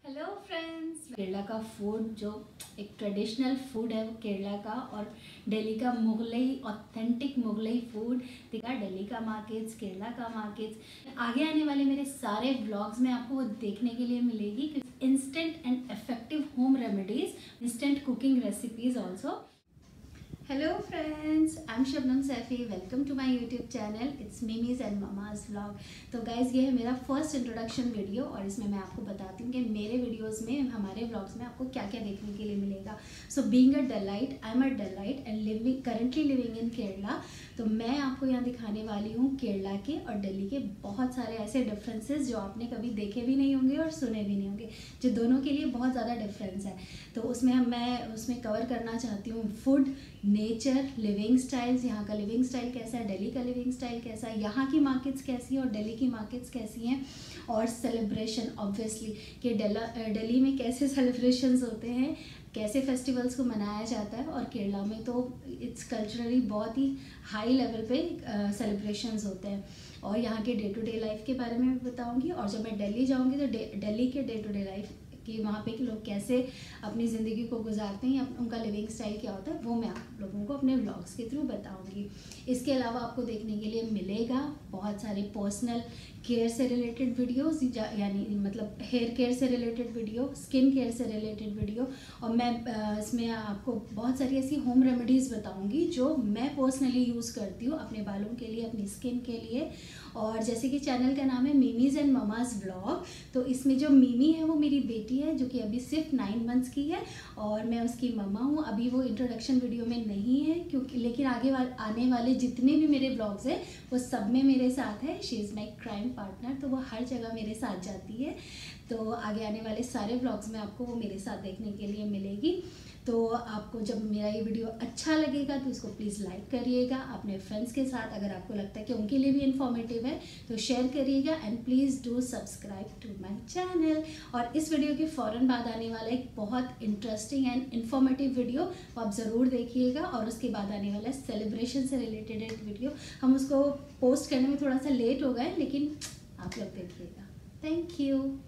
Hello friends, Kerala का food जो एक ट्रेडिशनल फूड है वो केरला का, और दिल्ली का मुगलई ऑथेंटिक मुगलई फूड दिखा। दिल्ली का मार्केट्स, केरला का मार्केट्स, आगे आने वाले मेरे सारे व्लॉग्स में आपको वो देखने के लिए मिलेगी। Instant and effective home remedies, instant cooking recipes also. Hello friends, I am Shabnam Saifi, welcome to my YouTube channel, it's Mimi's and mama's vlog. तो गाइज, ये है मेरा फर्स्ट इंट्रोडक्शन वीडियो और इसमें मैं आपको बताती हूँ कि मेरे वीडियोस में, हमारे व्लॉग्स में आपको क्या क्या देखने के लिए मिलेगा। So being a Delhiite, I am a Delhiite and currently living in Kerala. तो मैं आपको यहाँ दिखाने वाली हूँ केरला के और दिल्ली के बहुत सारे ऐसे डिफरेंसेस जो आपने कभी देखे भी नहीं होंगे और सुने भी नहीं होंगे, जो दोनों के लिए बहुत ज़्यादा डिफरेंस है। तो मैं उसमें कवर करना चाहती हूँ फूड, नेचर, लिविंग स्टाइल्स, यहाँ का लिविंग स्टाइल कैसा है, दिल्ली का लिविंग स्टाइल कैसा है, यहाँ की मार्केट्स कैसी हैं और दिल्ली की मार्केट्स कैसी हैं, और सेलिब्रेशन ऑब्वियसली कि दिल्ली में कैसे सेलिब्रेशंस होते हैं, कैसे फेस्टिवल्स को मनाया जाता है, और केरला में तो इट्स कल्चरली बहुत ही हाई लेवल पे सेलिब्रेशंस होते हैं। और यहाँ के डे टू डे लाइफ के बारे में भी बताऊँगी, और जब मैं दिल्ली जाऊँगी तो दिल्ली के डे टू डे लाइफ कि वहाँ पे लोग कैसे अपनी ज़िंदगी को गुजारते हैं, उनका लिविंग स्टाइल क्या होता है, वो मैं आप लोगों को अपने व्लॉग्स के थ्रू बताऊंगी। इसके अलावा आपको देखने के लिए मिलेगा बहुत सारे पर्सनल केयर से रिलेटेड वीडियोस, यानी मतलब हेयर केयर से रिलेटेड वीडियो, स्किन केयर से रिलेटेड वीडियो, और मैं इसमें आपको बहुत सारी ऐसी होम रेमेडीज़ बताऊँगी जो मैं पर्सनली यूज़ करती हूँ अपने बालों के लिए, अपनी स्किन के लिए। और जैसे कि चैनल का नाम है मिमीज़ एंड ममाज व्लॉग, तो इसमें जो मिमी है वो मेरी बेटी है जो कि अभी सिर्फ 9 मंथ्स की है और मैं उसकी मम्मा हूँ। अभी वो इंट्रोडक्शन वीडियो में नहीं है क्योंकि, लेकिन आने वाले जितने भी मेरे व्लॉग्स हैं वो सब में मेरे साथ है। She is my crime partner, तो वो हर जगह मेरे साथ जाती है। तो आगे आने वाले सारे व्लॉग्स में आपको वो मेरे साथ देखने के लिए मिलेगी। तो आपको जब मेरा ये वीडियो अच्छा लगेगा तो इसको प्लीज़ लाइक करिएगा अपने फ्रेंड्स के साथ, अगर आपको लगता है कि उनके लिए भी इन्फॉर्मेटिव है तो शेयर करिएगा, and please do subscribe to my channel. और इस वीडियो के फ़ौरन बाद आने वाला एक बहुत इंटरेस्टिंग एंड इन्फॉर्मेटिव वीडियो आप ज़रूर देखिएगा, और उसके बाद आने वाला सेलिब्रेशन से रिलेटेड एक वीडियो, हम उसको पोस्ट करने में थोड़ा सा लेट हो गए, लेकिन आप लोग देखिएगा। Thank you.